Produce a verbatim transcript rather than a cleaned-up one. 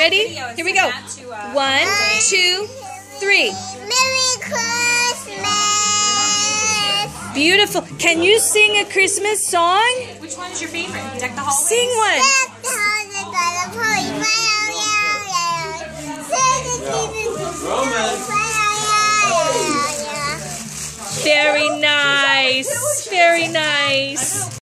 Ready? Here we go. One, two, three. Merry Christmas. Beautiful. Can you sing a Christmas song? Which one is your favorite? Deck the Hallways? Sing one. Deck the hallways by the holly. Very nice. Very nice.